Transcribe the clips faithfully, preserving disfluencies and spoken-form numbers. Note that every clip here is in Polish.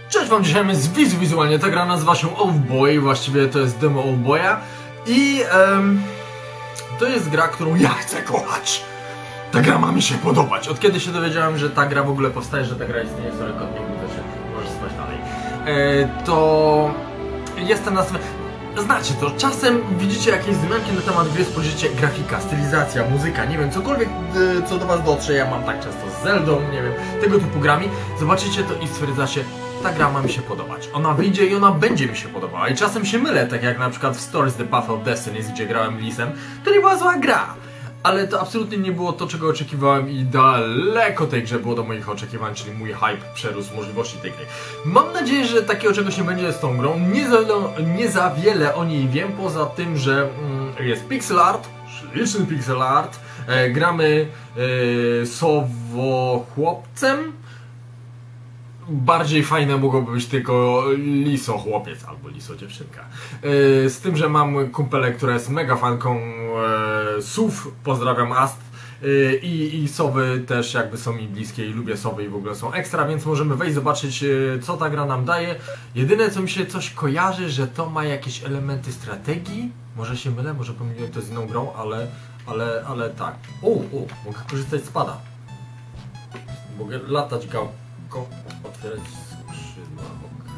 Cześć wam, dzisiaj jest wizu wizualnie, ta gra nazywa się Oldboy, właściwie to jest demo Oldboya i um, to jest gra, którą ja chcę kochać. Ta gra ma mi się podobać. Od kiedy się dowiedziałem, że ta gra w ogóle powstaje, że ta gra istnieje, sorry, kotnik mi też możesz spać dalej, e, to jestem nastawiony. Znacie to, czasem widzicie jakieś wzmianki na temat gry, spojrzycie, grafika, stylizacja, muzyka, nie wiem, cokolwiek co do was dotrze, ja mam tak często z Zeldą, nie wiem, tego typu grami, zobaczycie to i stwierdzacie, ta gra ma mi się podobać, ona wyjdzie i ona będzie mi się podobała i czasem się mylę, tak jak na przykład w Stories The Path of Destiny, gdzie grałem Lisem, to nie była zła gra, ale to absolutnie nie było to, czego oczekiwałem i daleko tej grze było do moich oczekiwań, czyli mój hype przerósł możliwości tej gry. Mam nadzieję, że takiego czegoś nie będzie z tą grą, nie za, nie za wiele o niej wiem, poza tym, że mm, jest pixel art, śliczny pixel art, e, gramy e, sowo-chłopcem. Bardziej fajne mogłoby być tylko liso chłopiec albo liso dziewczynka. Yy, z tym, że mam kumpelę, która jest mega fanką yy, sów, pozdrawiam Ast. Yy, i, I sowy też jakby są mi bliskie i lubię sowy i w ogóle są ekstra, więc możemy wejść, zobaczyć yy, co ta gra nam daje. Jedyne co mi się coś kojarzy, że to ma jakieś elementy strategii. Może się mylę, może pomyliłem to z inną grą, ale, ale, ale tak. O, o, mogę korzystać z pada. Mogę latać gałką. Otwierać skrzydła, ok.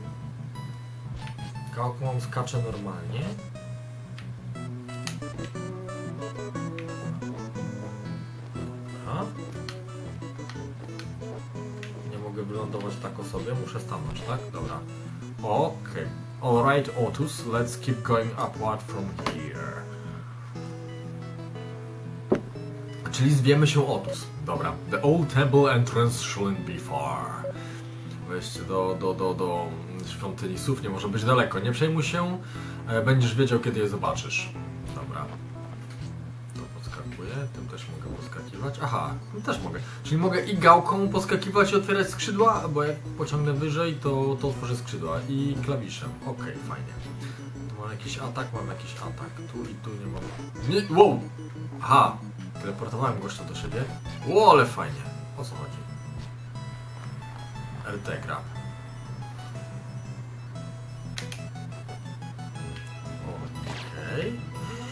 Gałką skacze normalnie. Dobra. Nie mogę wylądować tak o sobie, muszę stanąć, tak? Dobra. Ok. Alright, Otus, let's keep going upward from here. Czyli zwiemy się Otus. Dobra. The old temple entrance shouldn't be far. Wejście do, do, do, do świątyni sów nie może być daleko. Nie przejmuj się, będziesz wiedział, kiedy je zobaczysz. Dobra. To podskakuję, tym też mogę poskakiwać. Aha, też mogę. Czyli mogę i gałką poskakiwać i otwierać skrzydła, bo jak pociągnę wyżej, to, to otworzę skrzydła. I klawiszem. Okej, okay, fajnie. Tu mam jakiś atak, mam jakiś atak. Tu i tu nie mam. Nie, wow! Aha! Teleportowałem gościa do siebie. O, ale fajnie. O co chodzi? L T gra. Okej. Okay.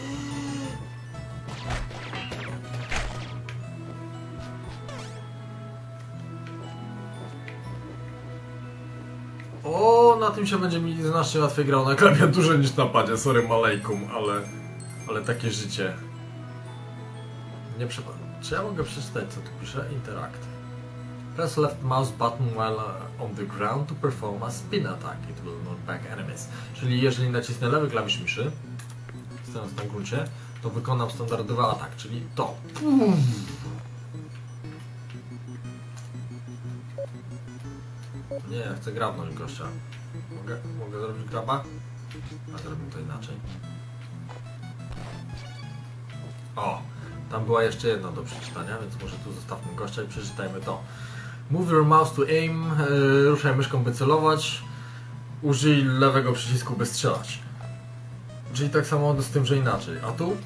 O, na tym się będzie mi znacznie łatwiej grał na klawiaturze niż na padzie. Sorry malejkum, ale, ale takie życie. Nie przepadam. Czy ja mogę przeczytać, co tu pisze? Interact. Press left mouse button while on the ground to perform a spin attack. It will knock back enemies. Czyli jeżeli nacisnę lewy klawisz myszy, stojąc na gruncie, to wykonam standardowy atak, czyli to. Nie, ja chcę grabnąć gościa. Mogę, mogę zrobić graba? A zrobimy to inaczej. O! Tam była jeszcze jedna do przeczytania, więc może tu zostawmy gościa i przeczytajmy to. Move your mouse to aim, yy, ruszaj myszką by celować, użyj lewego przycisku by strzelać. Czyli tak samo z tym, że inaczej. A tu?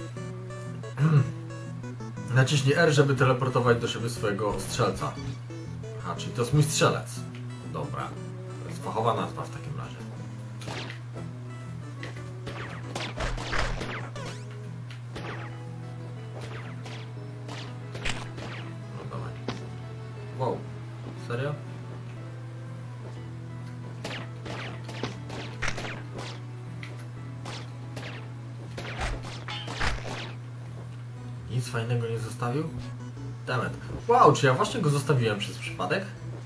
Naciśnij R, żeby teleportować do siebie swojego strzelca. A, czyli to jest mój strzelec. Dobra. To jest fachowa nazwa w takim razie. Wow, serio? Nic fajnego nie zostawił? Dammit. Wow, czy ja właśnie go zostawiłem przez przypadek?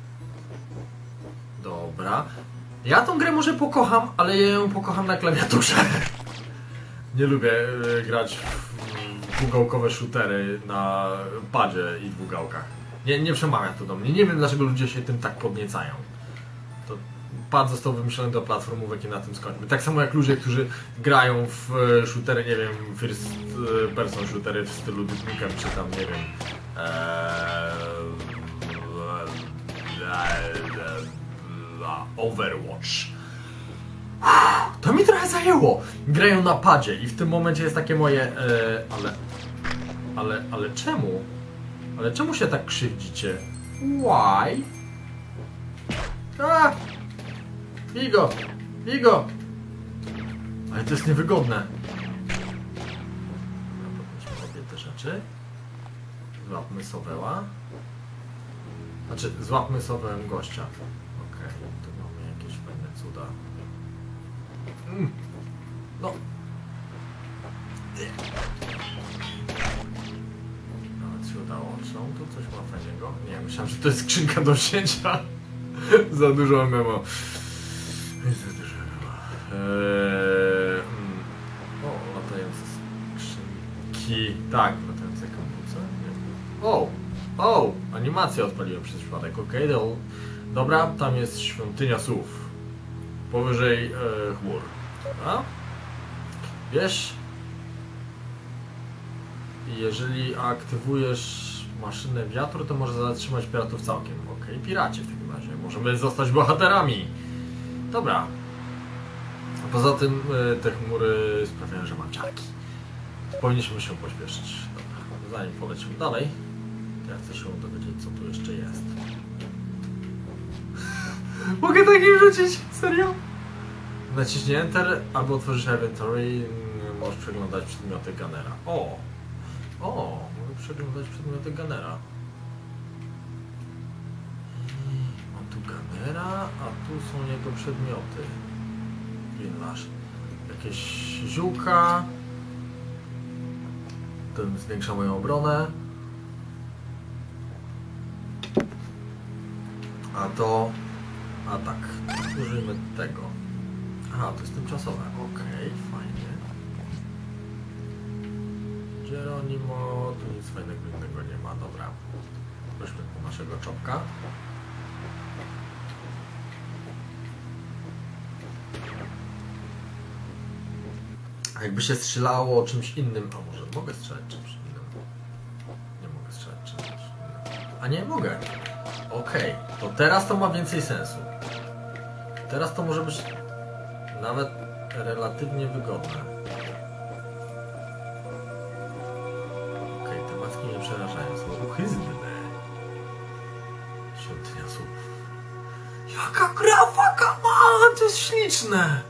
Dobra. Ja tą grę może pokocham, ale ja ją pokocham na klawiaturze. Nie lubię y, grać w dwugałkowe shootery na padzie i dwugałkach. Nie, nie przemawia to do mnie. Nie wiem, dlaczego ludzie się tym tak podniecają. To pad został wymyślony do platformówek i na tym skończmy. Tak samo jak ludzie, którzy grają w shootery, nie wiem, first person shootery w stylu Duke Nukem, czy tam, nie wiem, ee, Overwatch. To mi trochę zajęło. Grają na padzie i w tym momencie jest takie moje, e, ale, ale, ale czemu? Ale czemu się tak krzywdzicie? Why? A! Bij go! Bij go! Ale to jest niewygodne. Podnieśmy obie te rzeczy. Złapmy Soweła. Znaczy, złapmy Sowełem gościa. Okej, okay, tu mamy jakieś fajne cuda. Mm. No. Nawet się udało. Czy on tu coś ma fajnego? Nie, myślałem, że to jest skrzynka do wzięcia. Za dużo memo. Za dużo memo. Eee, mm. O, latające skrzynki. Tak, latające kampuce. O! O! Animację odpaliłem przez przypadek. Okej, okay, dobra, tam jest świątynia słów. Powyżej e, chmur. Dobra. Wiesz? Jeżeli aktywujesz maszynę wiatru, to może zatrzymać piratów całkiem. Okej, okay, piracie w takim razie. Możemy zostać bohaterami. Dobra. A poza tym e, te chmury sprawiają, że mam ciarki. Powinniśmy się pośpieszyć. Dobra. Zanim polecimy dalej, to ja chcę się dowiedzieć, co tu jeszcze jest. Mogę takim rzucić? Serio? Naciśnij Enter, aby otworzyć inventory, możesz przeglądać przedmioty Gunnera. O! O! Mogę przeglądać przedmioty Gunnera. Mam tu Gunnera, a tu są jego przedmioty. Winlash. Jakieś ziółka. Ten zwiększa moją obronę. A to... atak. Użyjmy tego. Aha, to jest tymczasowe. Okej, okay, fajnie. Geronimo, tu nic fajnego innego nie ma. Dobra. Weźmy tu naszego czopka. A jakby się strzelało czymś innym, a może mogę strzelać czymś innym? Nie mogę strzelać czymś innym. A nie, mogę. Okej, okay, to teraz to ma więcej sensu. Teraz to może być nawet relatywnie wygodne. Okej, okay, te macki mnie przerażają. Są uhyzne. Świątynia słów. Jaka grafika ma! To jest śliczne!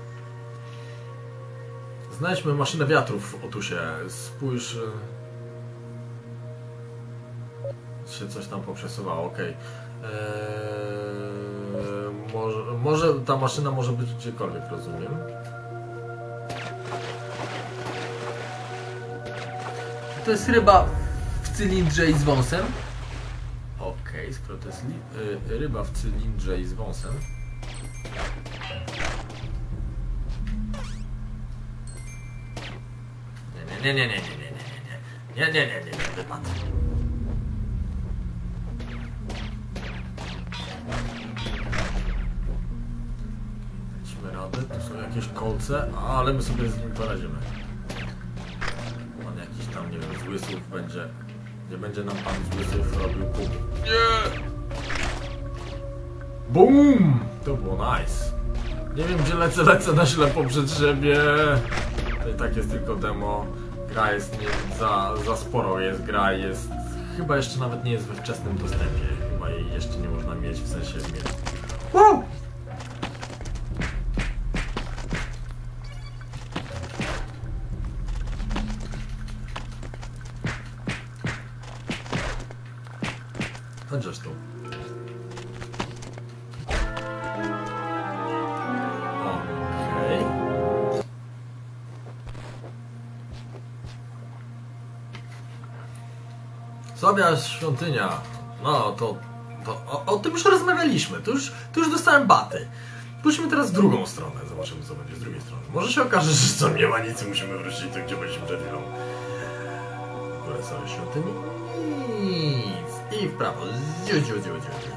Znajdźmy maszynę wiatrów w Otusie. Spójrz... się coś tam poprzesuwało, okej. Okay. Eee, może, może ta maszyna może być gdziekolwiek, rozumiem. To jest ryba w cylindrze i z wąsem? Okej, okay, skoro to jest li, y, ryba w cylindrze i z wąsem. Nie, nie, nie, nie, nie, nie, nie, nie, nie, nie, nie, nie, nie, wypad. Daliśmy radę, tu są jakieś kolce, ale my sobie z nim poradzimy. On jakiś tam, nie wiem, zły słów będzie, nie będzie nam pan zły słów robił bum. Nie! Bum! To było nice. Nie wiem, gdzie lecę, lecę na ślepo przed siebie. To i tak jest tylko demo. Gra jest nie, za, za sporo jest gra, jest... Chyba jeszcze nawet nie jest we wczesnym dostępie. Chyba jej jeszcze nie można mieć, w sensie mieć. Wow! Chodź tu. Okej. Okay. Sobie świątynia. No to... to o, o tym już rozmawialiśmy. Tu już, tu już dostałem baty. Pójdźmy teraz w drugą stronę. Zobaczymy, co będzie z drugiej strony. Może się okaże, że co nie ma nic i musimy wrócić tu, gdzie byliśmy przed chwilą. W ogóle sobie świątyni. Nic. I w prawo. Ziu, ziu, ziu, ziu, ziu.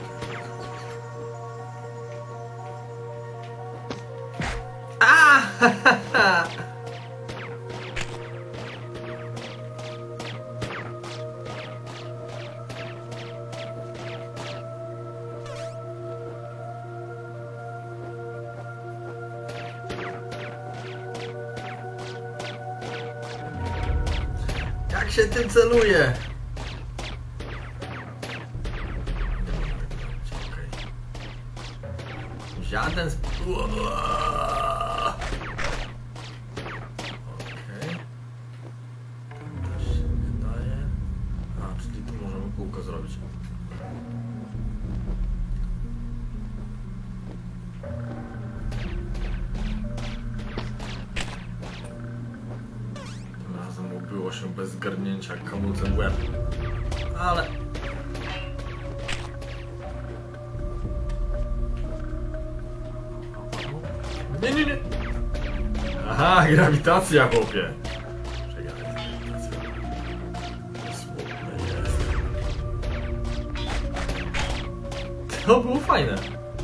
A! Ha, ha, ha. Jak się tym celuje? Żaden z... Okej. To się wydaje... A, czyli tu możemy kółko zrobić. Tym razem ubyło się bez zgarnięcia kamulcem w łeb. Ale... Nie, nie, nie! Aha, grawitacja, chłopie! Czekaj, grawitacja. Smutne jest. To było fajne.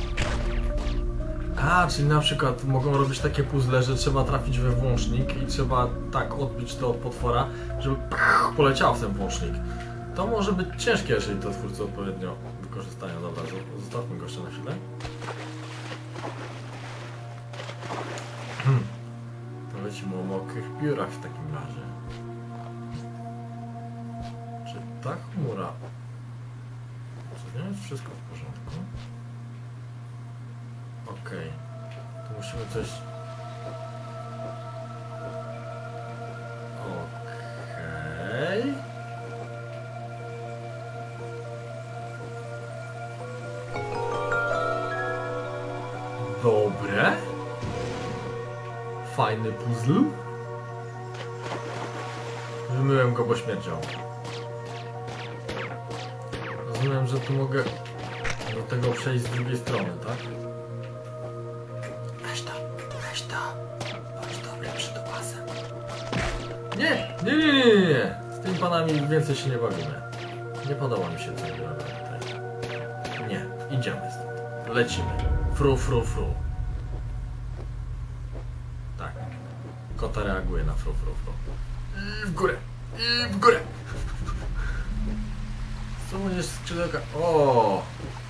A, czyli na przykład mogą robić takie puzzle, że trzeba trafić we włącznik i trzeba tak odbić to od potwora, żeby pach, poleciał w ten włącznik. To może być ciężkie, jeżeli to twórcy odpowiednio wykorzystają. Dobra, zostawmy gościa na chwilę. Hmm. To lecimy o mokrych piórach w takim razie. Czy ta chmura... Czy nie jest wszystko w porządku? Okej. Okay. Tu musimy coś... Okej. Okay. Dobre. Fajny puzzle. Wymyłem go, bo śmierdział. Rozumiem, że tu mogę do tego przejść z drugiej strony, tak? Weź to, weź to. Bądź dobry przy dopasem. Nie, nie, nie, nie, nie, nie. Z tymi panami więcej się nie bawimy. Nie podoba mi się co robią tutaj. Nie, idziemy stąd. Lecimy. Fru, fru, fru. Tak. Kota reaguje na fru, fru, fru. I w górę. I w górę. Suniesz skrzydełka. O!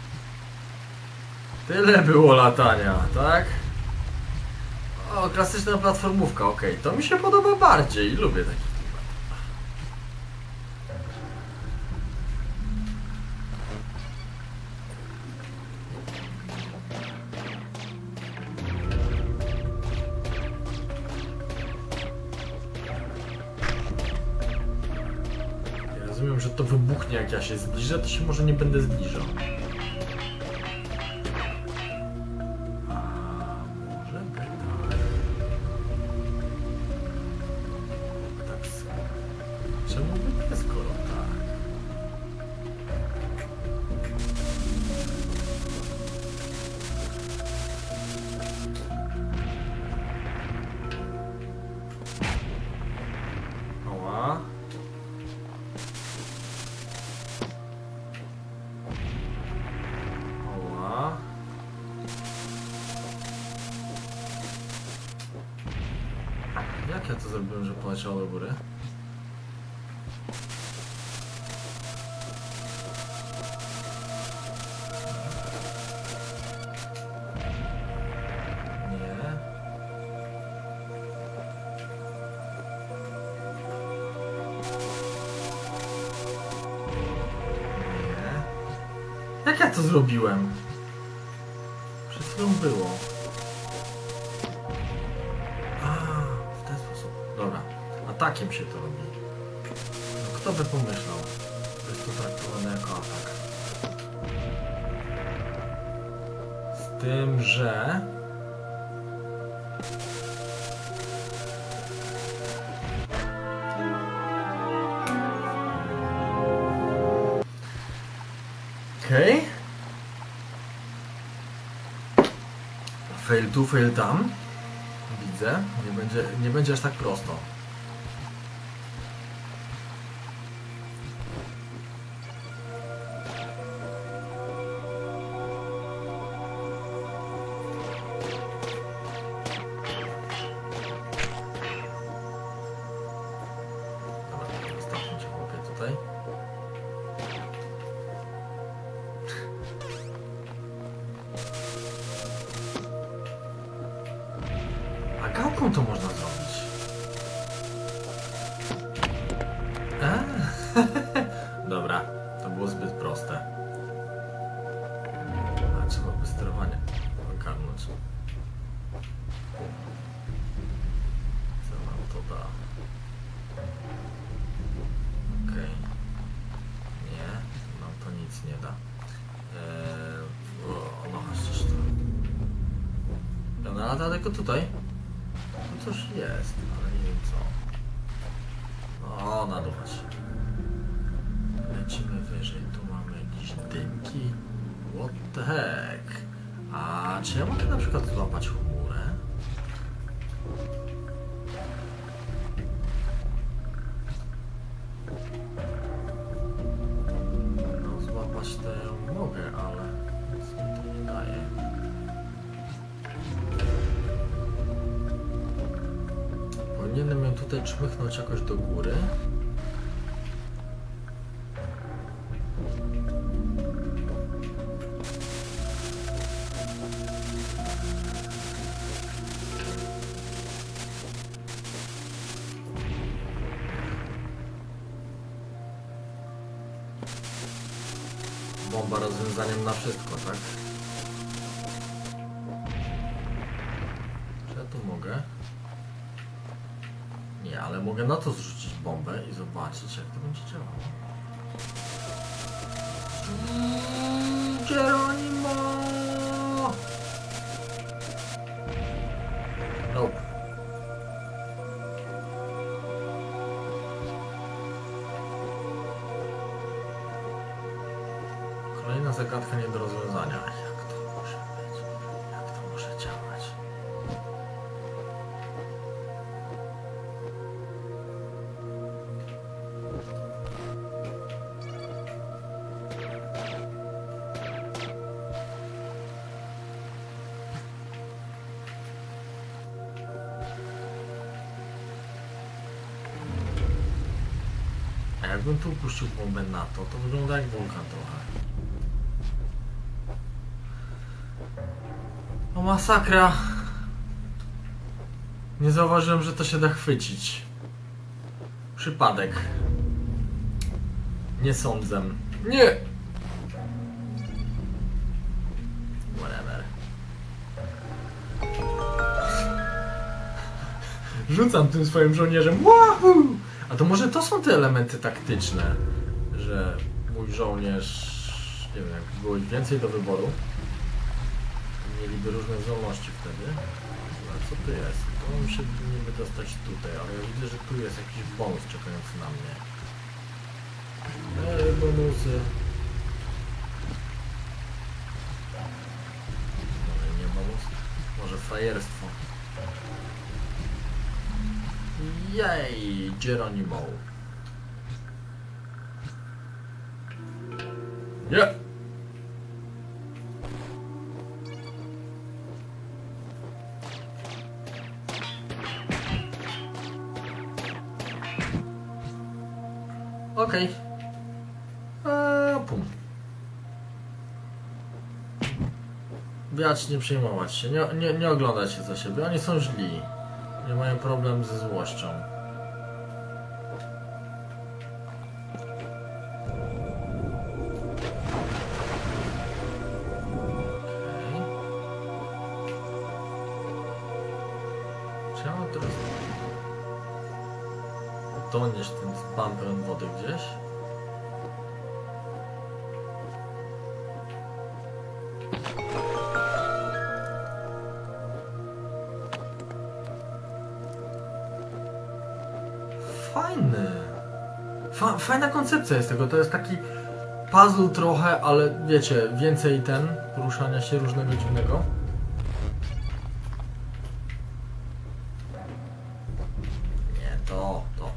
Tyle było latania, tak? O, klasyczna platformówka, okej. Okay. To mi się podoba bardziej. Lubię taki klimat. Ja rozumiem, że to wybuchnie, jak ja się zbliżę, to się może nie będę zbliżał. Jak ja to zrobiłem, że poleciało do góry? Nie. Nie. Jak ja to zrobiłem? Przed chwilą było. Atakiem się to robi. No, kto by pomyślał? To jest to traktowane jako atak. Z tym, że... Okej. Okay. Fail tu, fail tam. Widzę. Nie będzie, nie będzie aż tak prosto. Gałką to można zrobić. A? Dobra, to było zbyt proste. A trzeba by sterowanie ogarnąć. A daleko tutaj? No coś jest, ale nie wiem co. O, na dół chodź. Lecimy wyżej, tu mamy jakieś dymki. What the heck? A czy ja mogę na przykład złapać chmurę? No złapać to ja mogę, ale nic mi to nie daje. Powinienem ją tutaj czmychnąć jakoś do góry. Bomba rozwiązaniem na wszystko, tak? Czy ja tu mogę? Nie, ale mogę na to zrzucić bombę i zobaczyć, jak to będzie działało. Mm, Geronimo! Nope. Kolejna zagadka nie do rozwiązania. Jak to może być? Jak to może działać? A jakbym tu puścił bombę na to, to wygląda jak wulkan trochę. O masakra! Nie zauważyłem, że to się da chwycić. Przypadek. Nie sądzę. Nie! Whatever. Rzucam tym swoim żołnierzem. Wahoo! A to może to są te elementy taktyczne, że mój żołnierz, nie wiem, jak było ich więcej do wyboru, mieliby różne zdolności wtedy. A co tu jest? To muszę niby dostać tutaj, ale ja widzę, że tu jest jakiś bonus czekający na mnie. Ej, bonusy. Może nie bonus? Może frajerstwo. Jej, Geronimo. Nie! Yeah. Okej. Okay. Pum. Wiać, nie przejmować się, nie, nie, nie oglądać się za siebie. Oni są źli. Nie mają problem ze złością. Okay. Czy ja mam teraz donieść ten spam pełen wody gdzieś? Fajny. Fa fajna koncepcja jest tego. To jest taki puzzle trochę, ale wiecie, więcej ten poruszania się różnego dziwnego. Nie, to, to.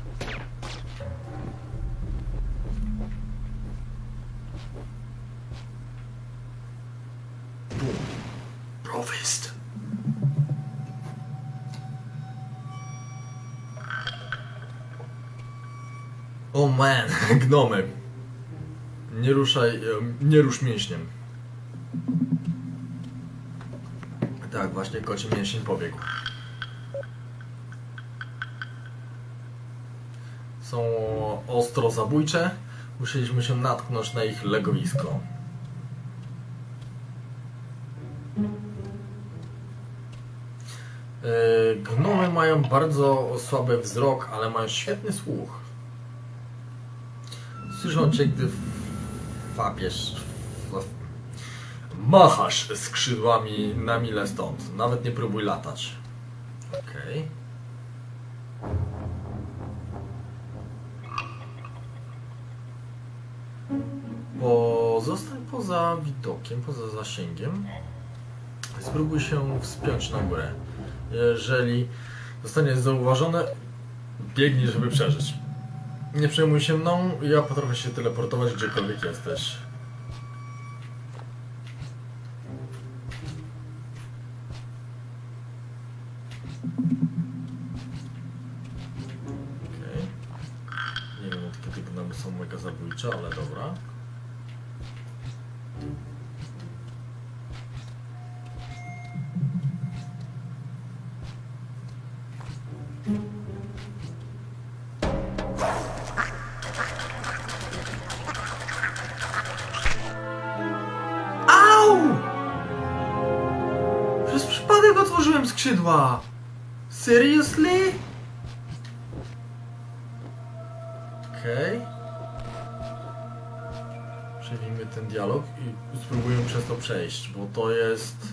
Bum. Profist. O man, gnomy. Nie ruszaj, nie rusz mięśniem. Tak, właśnie koci mięsień pobiegł. Są ostro zabójcze. Musieliśmy się natknąć na ich legowisko. Gnomy mają bardzo słaby wzrok, ale mają świetny słuch. Słyszą cię, gdy fapiesz. Machasz skrzydłami na mile stąd. Nawet nie próbuj latać. Okej. Okay. Pozostań poza widokiem, poza zasięgiem. Spróbuj się wspiąć na górę. Jeżeli zostaniesz zauważony, biegnij, żeby przeżyć. Nie przejmuj się mną, ja potrafię się teleportować gdziekolwiek jesteś. Okej. Okay. Nie wiem, od kiedy gnomy są mega zabójcze, ale dobra. Przez przypadek otworzyłem skrzydła. Seriously? Okej. Okay. Przejmijmy ten dialog i spróbujemy przez to przejść, bo to jest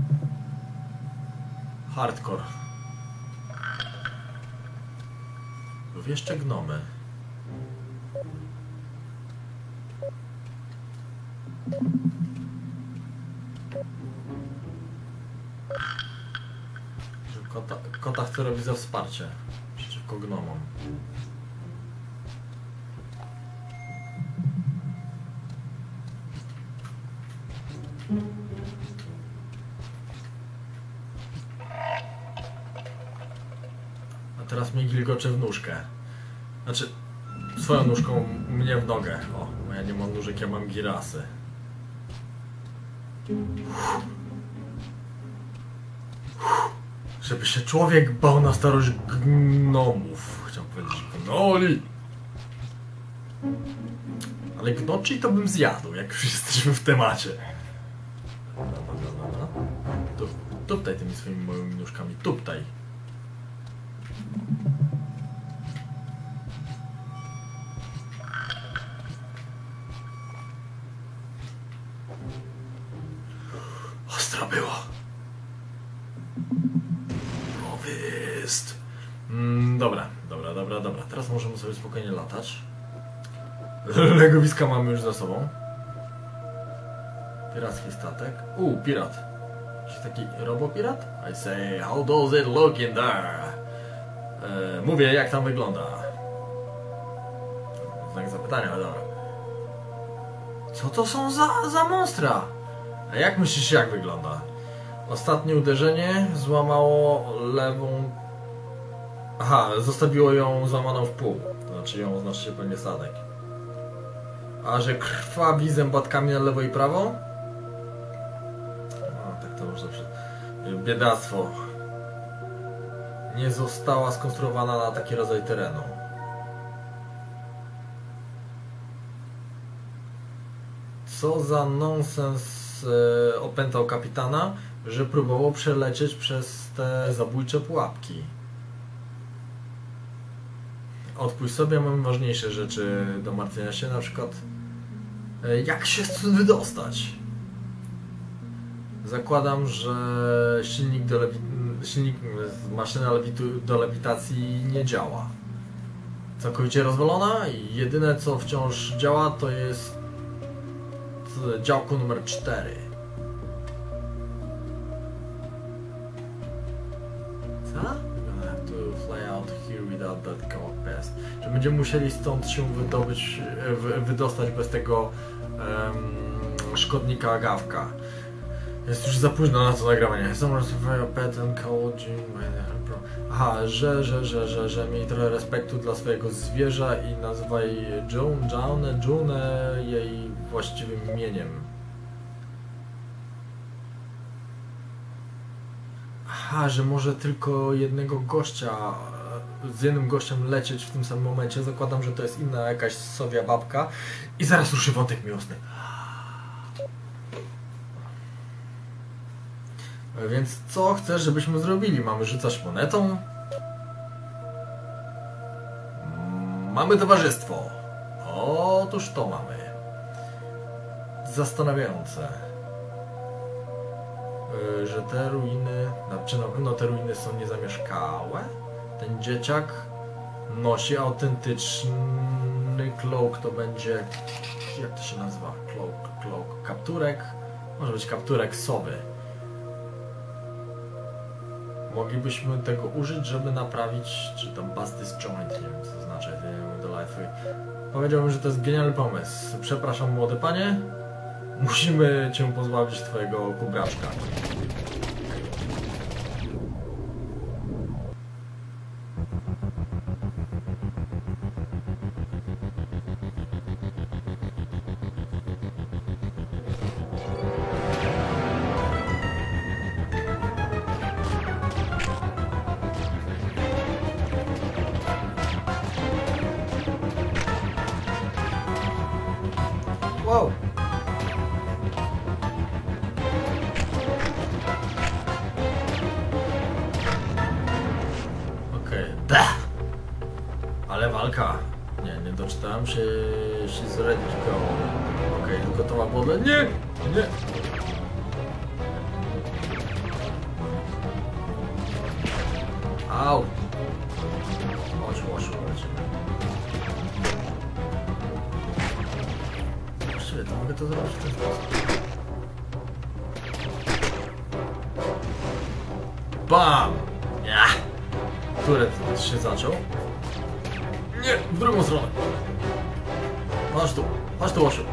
hardcore. Lub jeszcze gnomy. Kota, kota chce robić za wsparcie przeciwko gnomom. A teraz mnie gilgocze w nóżkę. Znaczy, swoją nóżką mnie w nogę. O, bo ja nie mam nóżek, ja mam girasy. Żeby się człowiek bał na starość gnomów. Chciałem powiedzieć gnoli. Ale gnoczy to bym zjadł, jak już jesteśmy w temacie. No, no, no, no. Tu, tuptaj tymi swoimi moimi nóżkami, tuptaj. Ostro było. Mm, dobra, dobra, dobra, dobra. Teraz możemy sobie spokojnie latać. Legowiska mamy już za sobą. Piracki statek. U, pirat. Jakiś taki robopirat? I say, how does it look in there? E, mówię, jak tam wygląda. Znak zapytania, ale dobra. Co to są za, za monstra? A jak myślisz, jak wygląda? Ostatnie uderzenie złamało lewą... Aha, zostawiło ją złamaną w pół. Znaczy ją, znaczy się pewnie statek. A że krwawi zębatkami na lewo i prawo? A, tak to już zawsze... Biedactwo. Nie została skonstruowana na taki rodzaj terenu. Co za nonsens e, opętał kapitana, że próbował przelecieć przez te zabójcze pułapki. Odpuść sobie, mamy ważniejsze rzeczy do martwienia się, na przykład e, jak się stąd wydostać. Zakładam, że silnik do, lewi silnik maszyna lewitu do lewitacji nie działa. Całkowicie rozwalona i jedyne co wciąż działa to jest działko numer cztery. Co? We're gonna have to fly out here without that compass. Że będziemy musieli stąd się wydobyć, wydostać bez tego um, szkodnika gawka. Jest już za późno na to nagrywanie. Aha, że, że, że, że, że miej trochę respektu dla swojego zwierza i nazwaj June, June, June jej właściwym imieniem. Aha, że może tylko jednego gościa, z jednym gościem lecieć w tym samym momencie. Zakładam, że to jest inna jakaś sowia babka. I zaraz ruszy wątek miłosny. Więc co chcesz, żebyśmy zrobili? Mamy rzucać monetą? Mamy towarzystwo. Otóż to mamy. Zastanawiające. yy, że te ruiny, znaczy na pewno te ruiny są niezamieszkałe. Ten dzieciak nosi autentyczny cloak, to będzie, jak to się nazywa? Cloak, cloak, kapturek, może być kapturek sowy. Moglibyśmy tego użyć, żeby naprawić, czy tam bust this joint, nie wiem co to znaczy, do life. Powiedziałbym, że to jest genialny pomysł. Przepraszam, młody panie, musimy cię pozbawić twojego kubraczka. Wow. Okej. Okay. Ale walka. Nie, nie doczytałem się, się z Reddit go. Okej, okay, tylko to ma podle. Nie! Nie! Au! Chodź, chodź, chodź. To mogę to zrobić w ten sposób. Bam! Ja! Turet się zaczął. Nie! W drugą stronę! Chodź tu! Chodź tu, Łosiu!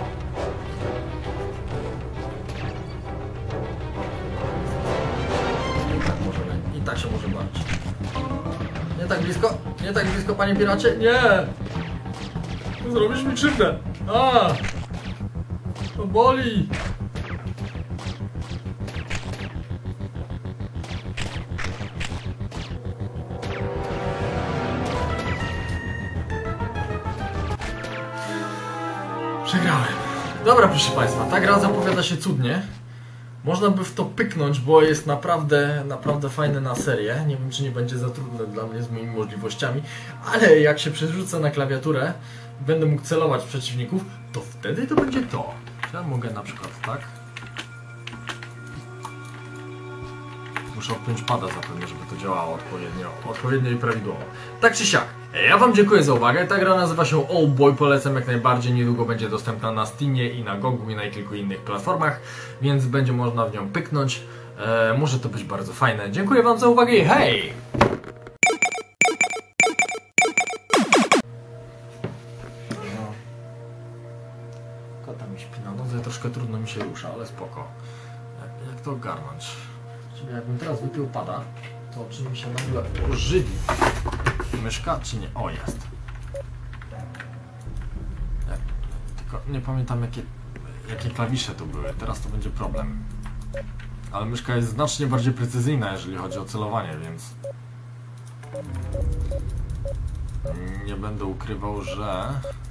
I tak możemy. I tak się może bawić. Nie tak blisko! Nie tak blisko, panie piracie! Nie! Zrobisz mi krzywdę! A! To boli! Przegrałem. Dobra, proszę państwa, ta gra zapowiada się cudnie. Można by w to pyknąć, bo jest naprawdę, naprawdę fajne na serię. Nie wiem, czy nie będzie za trudne dla mnie z moimi możliwościami, ale jak się przerzucę na klawiaturę, będę mógł celować w przeciwników, to wtedy to będzie to. Ja mogę na przykład tak. Muszę odpiąć pada zapewne, żeby to działało odpowiednio, odpowiednio i prawidłowo. Tak czy siak, ja wam dziękuję za uwagę. Ta gra nazywa się Oldboy, polecam jak najbardziej. Niedługo będzie dostępna na Steamie i na Gogu i na kilku innych platformach, więc będzie można w nią pyknąć. Eee, może to być bardzo fajne. Dziękuję wam za uwagę i hej! Kota mi śpi na nodze, troszkę trudno mi się rusza, ale spoko. Jak, jak to ogarnąć? Czyli jakbym teraz wypił pada, to czy mi się nagle ożywi myszka, czy nie? O, jest. Jak, tylko nie pamiętam jakie, jakie klawisze to były, teraz to będzie problem. Ale myszka jest znacznie bardziej precyzyjna, jeżeli chodzi o celowanie, więc nie będę ukrywał, że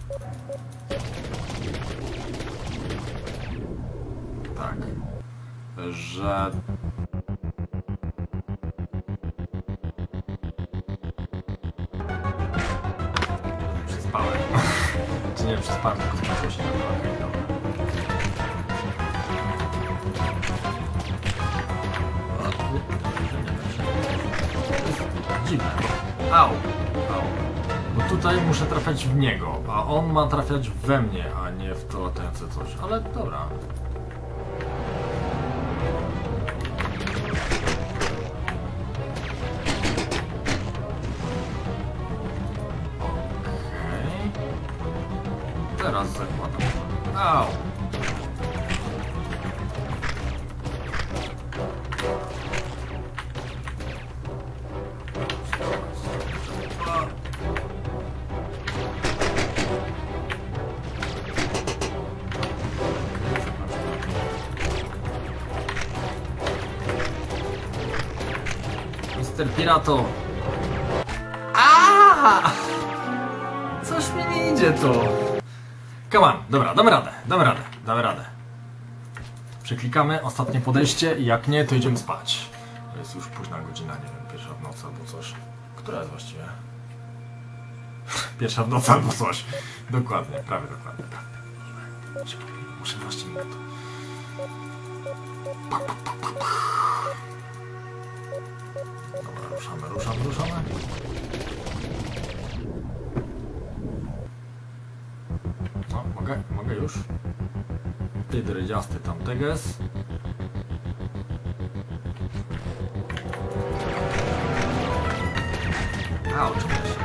tak, że przespałem. Czy nie przespałem, tylko skończyło się. Okej, dobra. Dziwne. Au, au. Bo tutaj muszę trafiać w niego, a on ma trafiać we mnie, a nie w to latające coś. Ale dobra. Okej. Teraz zakładam. Au. mister Pirato. Aaaa! Coś mi nie idzie to. Come on, dobra, damy radę, damy radę, damy radę. Przeklikamy, ostatnie podejście i jak nie, to idziemy spać. To jest już późna godzina, nie wiem, pierwsza w nocy albo coś. Która jest właściwie? Pierwsza w nocy albo coś. Dokładnie, prawie dokładnie, prawie. Muszę właściwie to. Dobra, ruszamy, ruszamy, ruszamy. No, mogę, mogę już. Ty drydziasty tam teges. A, oczywiście.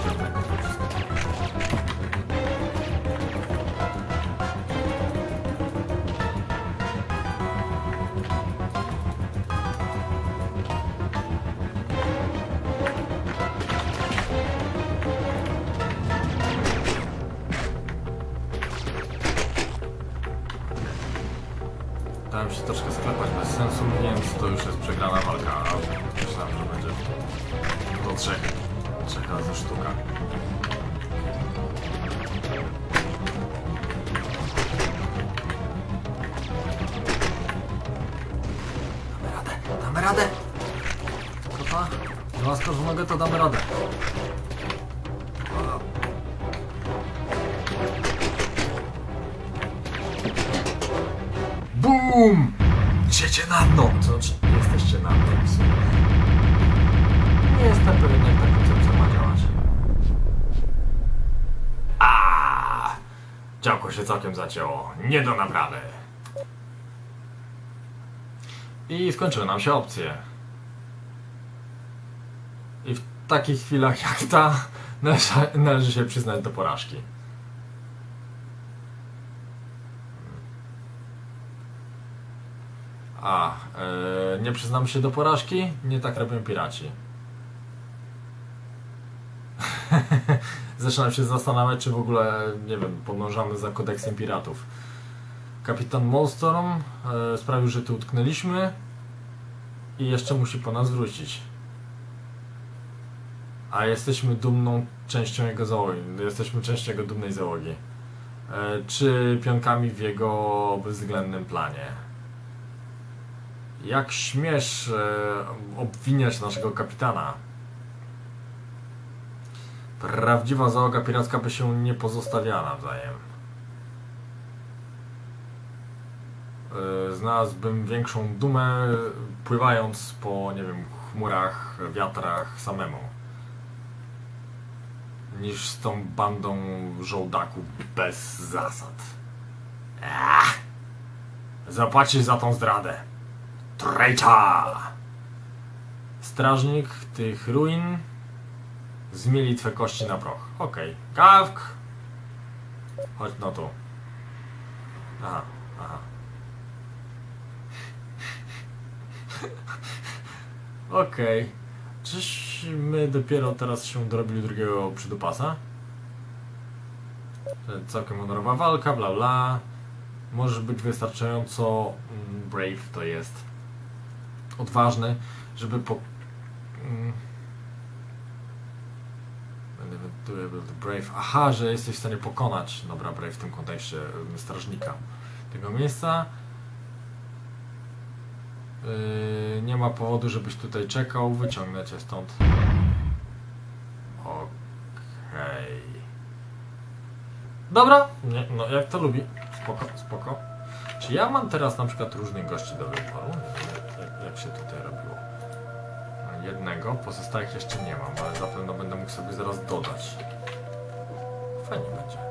Dałem się troszkę sklepać bez sensu, więc to już jest przegrana walka, a myślałem, że będzie do trzech, trzech razy sztuka. Damy radę, damy radę! Kota, z łaską w nogę to damy radę. BUM! Idziecie na dno! To znaczy, jesteście na dno. Nie jestem pewien, jak ta koncepcja ma działać. Aaaa! Działko się całkiem zacięło. Nie do naprawy. I skończyły nam się opcje. I w takich chwilach jak ta należy, należy się przyznać do porażki. A, yy, nie przyznamy się do porażki? Nie tak robią piraci. Zaczynam się zastanawiać, czy w ogóle, nie wiem, podążamy za kodeksem piratów. Kapitan Molstorm yy, sprawił, że tu utknęliśmy i jeszcze musi po nas wrócić. A jesteśmy dumną częścią jego załogi. Jesteśmy częścią jego dumnej załogi. Yy, czy pionkami w jego bezwzględnym planie. Jak śmiesz e, obwiniać naszego kapitana? Prawdziwa załoga piracka by się nie pozostawiała nawzajem. E, znalazłbym większą dumę pływając po, nie wiem, chmurach, wiatrach samemu, niż z tą bandą żołdaków bez zasad. Ech! Zapłacisz za tą zdradę. Traitor! Strażnik tych ruin zmieli twe kości na proch. Okej. Okay. Gawk! Chodź no tu. Aha, aha. Okej. Okay. Czyśmy dopiero teraz się dorobili drugiego przydupasa? Całkiem honorowa walka, bla bla. Możesz być wystarczająco mm, brave, to jest odważny, żeby po... Mm, brave. Aha, że jesteś w stanie pokonać, dobra, brave w tym kontekście strażnika tego miejsca. Yy, nie ma powodu, żebyś tutaj czekał, wyciągnę cię stąd. Okej. Okay. Dobra, nie, no jak to lubi. Spoko, spoko. Czy ja mam teraz na przykład różnych gości do wyboru? Jak, jak się tutaj robiło? Jednego, pozostałych jeszcze nie mam, ale zapewne będę mógł sobie zaraz dodać. Fajnie będzie.